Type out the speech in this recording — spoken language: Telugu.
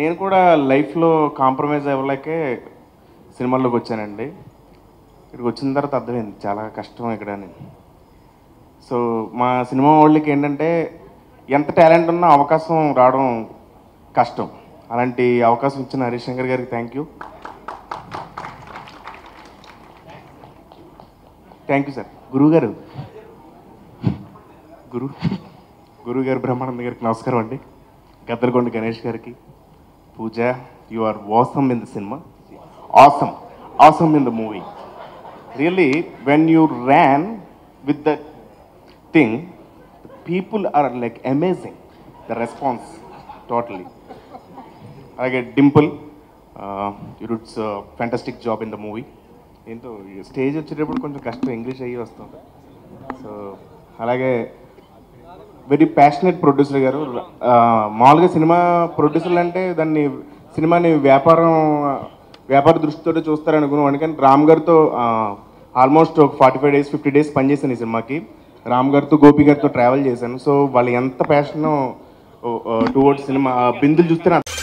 నేను కూడా లైఫ్లో కాంప్రమైజ్ అవ్వలేకే సినిమాల్లోకి వచ్చానండి. ఇక్కడికి వచ్చిన తర్వాత అర్థమైంది చాలా కష్టం ఇక్కడ అని. సో మా సినిమా వాళ్ళకి ఏంటంటే ఎంత టాలెంట్ ఉన్నా అవకాశం రావడం కష్టం. అలాంటి అవకాశం ఇచ్చిన హరీష్ శంకర్ గారికి థ్యాంక్ యూ సార్. గురువుగారు బ్రహ్మానంద గారికి నమస్కారం అండి. గద్దలకొండ గణేష్ గారికి, Pooja, you are awesome in the cinema, awesome in the movie. Really when you ran with the thing, people are like amazing, the response totally. అలాగే Dimple, you did fantastic job in the movie. ఏంటో స్టేజ్ వచ్చేటప్పుడు కొంచెం కష్టం, ఇంగ్లీష్ అయ్యి వస్తుంది. సో అలాగే వెరీ ప్యాషనెట్ ప్రొడ్యూసర్ గారు. మామూలుగా సినిమా ప్రొడ్యూసర్లు అంటే సినిమాని వ్యాపార దృష్టితో చూస్తారనుకున్నాను. కానీ రామ్ గారితో ఆల్మోస్ట్ ఒక 45 days 50 days పనిచేశాను ఈ సినిమాకి. రామ్ గారితో, గోపి గారితో ట్రావెల్ చేశాను. సో వాళ్ళు ఎంత ప్యాషన్ టువర్డ్స్ సినిమా బిందులు చూస్తే